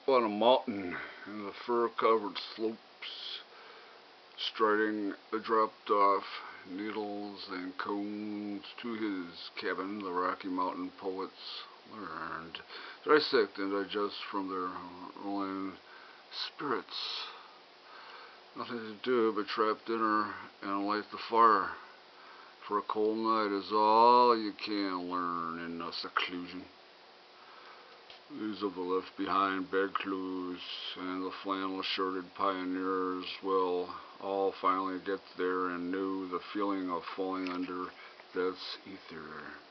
on a mountain in the fir-covered slopes, striding the dropped-off needles and cones to his cabin, the Rocky Mountain poets learned, dissect and digest from their rolling spirits. Nothing to do but trap dinner and light the fire, for a cold night is all you can learn in seclusion. These of the left-behind bedclothes and the flannel-shirted pioneers will all finally get there and know the feeling of falling under death's ether.